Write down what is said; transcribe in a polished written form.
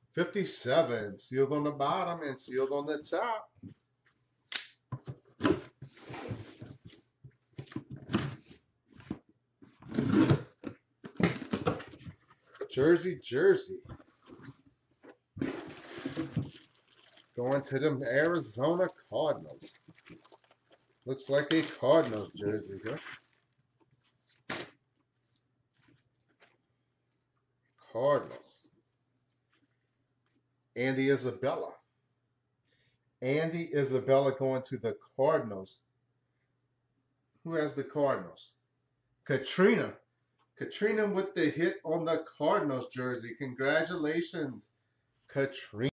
57, sealed on the bottom and sealed on the top. Jersey. Going to them Arizona Cardinals. Looks like a Cardinals jersey here. Cardinals. Andy Isabella. Andy Isabella going to the Cardinals. Who has the Cardinals? Katrina. Katrina with the hit on the Cardinals jersey. Congratulations, Katrina.